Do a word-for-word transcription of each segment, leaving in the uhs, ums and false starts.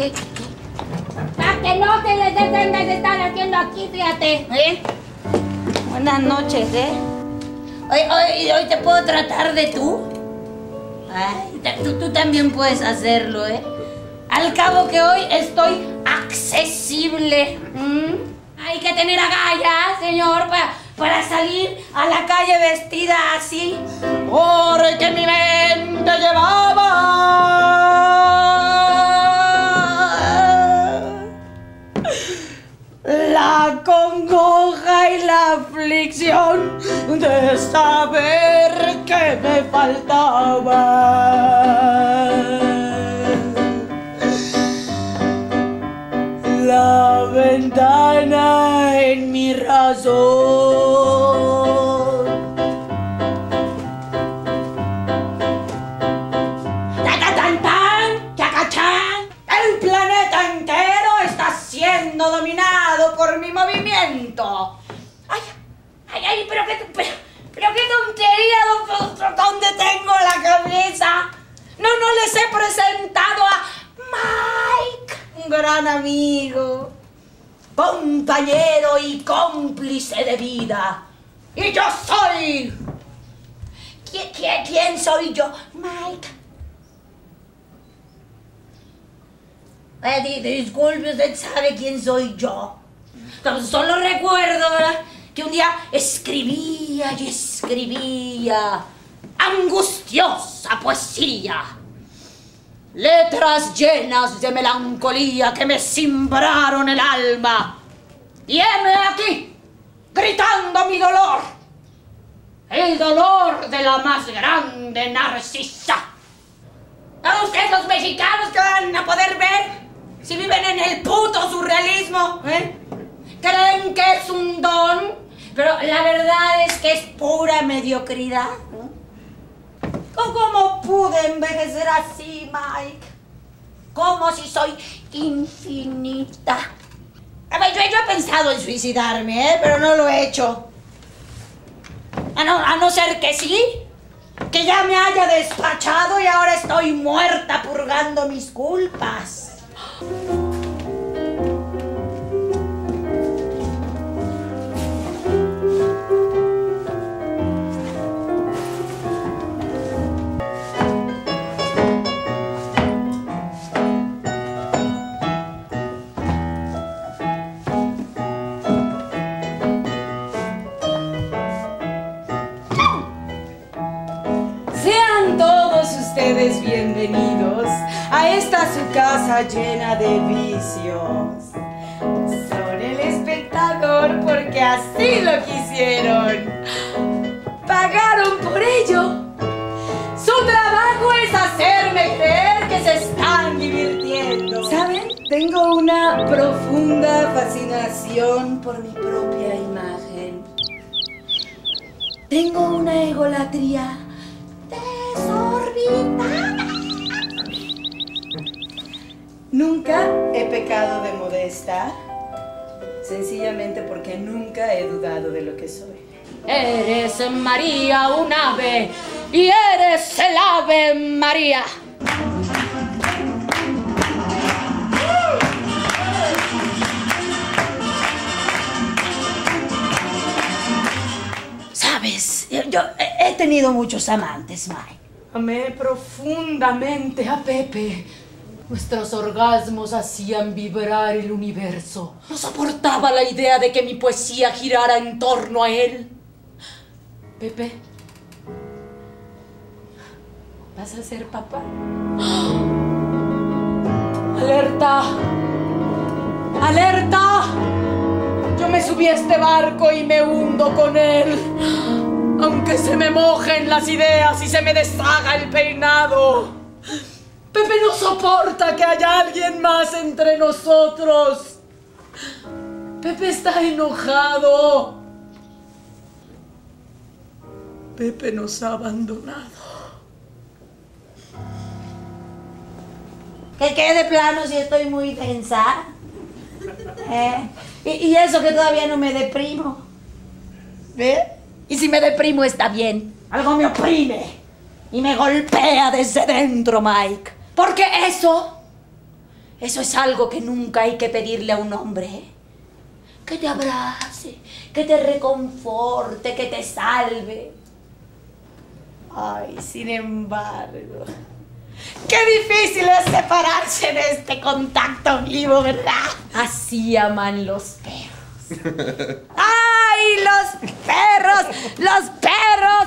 ¿Qué? Para que no te les detengas de estar haciendo aquí, fíjate. ¿Eh? Buenas noches, ¿eh? Hoy, hoy, hoy te puedo tratar de tú. Ay, tú, tú también puedes hacerlo, ¿eh? Al cabo que hoy estoy accesible. ¿Mm? Hay que tener agallas, señor, para, para salir a la calle vestida así. Porque mi mente llevaba la congoja y la aflicción de saber que me faltaba la ventana en mi razón. ¡Tacatantán! ¡Chacachán! El planeta entero está siendo dominado por mi movimiento. ¡Ay! ¡Ay, ay! ¡Pero qué, pero, pero qué tontería! ¿Dónde tengo la cabeza? No, no les he presentado a Mike, un gran amigo, compañero y cómplice de vida. Y yo soy... ¿Quién, quién, quién soy yo? Mike. Eh, disculpe, usted sabe quién soy yo. Solo recuerdo, ¿verdad?, que un día escribía y escribía angustiosa poesía, letras llenas de melancolía que me cimbraron el alma. Y heme aquí, gritando mi dolor, el dolor de la más grande narcisa. ¿A ustedes los mexicanos que van a poder ver si viven en el puto surrealismo? ¿Eh? Creen que es un don, pero la verdad es que es pura mediocridad. ¿Cómo pude envejecer así, Mike? Como si soy infinita. A ver, yo, yo he pensado en suicidarme, ¿eh? Pero no lo he hecho. A no, a no ser que sí, que ya me haya despachado y ahora estoy muerta purgando mis culpas. Bienvenidos a esta su casa llena de vicios. Son el espectador porque así lo quisieron. Pagaron por ello. Su trabajo es hacerme creer que se están divirtiendo. ¿Saben? Tengo una profunda fascinación por mi propia imagen. Tengo una egolatría desorbitada. Nunca he pecado de modesta, sencillamente porque nunca he dudado de lo que soy. Eres María, un ave, y eres el ave María. Sabes, yo he tenido muchos amantes, Mike. Amé profundamente a Pepe. Nuestros orgasmos hacían vibrar el universo. No soportaba la idea de que mi poesía girara en torno a él. Pepe, ¿vas a ser papá? ¡Alerta! ¡Alerta! Yo me subí a este barco y me hundo con él. Aunque se me mojen las ideas y se me deshaga el peinado. Pepe no soporta que haya alguien más entre nosotros. Pepe está enojado. Pepe nos ha abandonado. ¿Qué quede de plano si estoy muy tensa? ¿Eh? Y, y eso que todavía no me deprimo. ¿Ve? Y si me deprimo está bien. Algo me oprime y me golpea desde dentro, Mike. Porque eso Eso es algo que nunca hay que pedirle a un hombre, ¿eh? Que te abrace, que te reconforte, que te salve. Ay, sin embargo, qué difícil es separarse de este contacto vivo, ¿verdad? Así aman los perros. ¡Ay, los perros! ¡Los perros!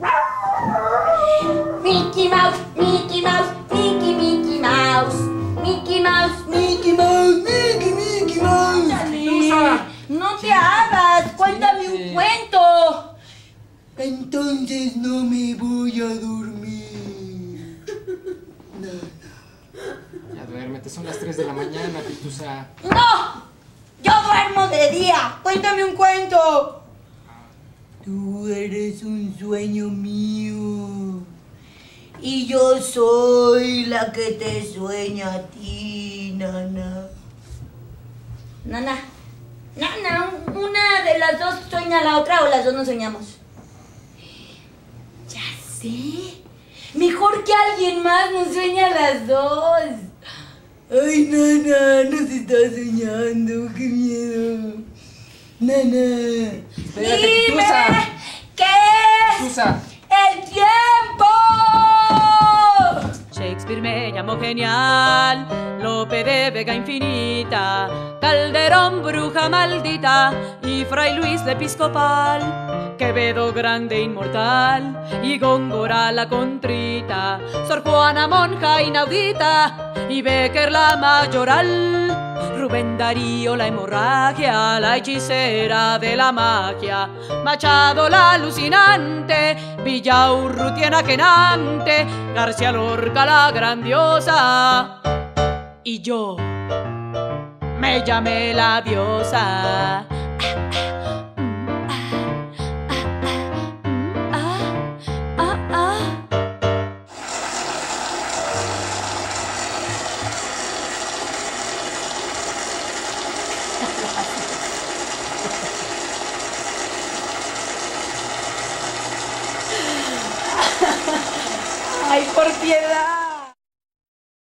Mickey Mouse, Mickey Mouse, Mickey, Mickey Mouse. Mickey Mouse, Mickey Mouse, Mickey, Mickey Mouse. Dale, no te hagas, cuéntame un cuento. Entonces no me voy a dormir. No, no. Ya duérmete, son las tres de la mañana, Pitusa. ¡No! ¡Yo duermo de día! ¡Cuéntame un cuento! Tú eres un sueño mío. Y yo soy la que te sueña a ti, Nana. Nana. Nana, una de las dos sueña a la otra o las dos nos soñamos. Ya sé. Mejor que alguien más nos sueña a las dos. Ay, Nana, nos está soñando. Qué miedo. Nana. Espérate, Dime, Pitusa. ¿qué es? Pitusa. ¡El tiempo! Shakespeare me llamó genial, Lope de Vega infinita, Calderón bruja maldita y Fray Luis de Episcopal, Quevedo grande inmortal y Góngora la contrita, Sor Juana monja inaudita y Becker la mayoral. Rubén Darío la hemorragia, la hechicera de la magia, Machado la alucinante, Villaurrutia enajenante, García Lorca la grandiosa, y yo me llamé la diosa. ¡Ay, por piedad!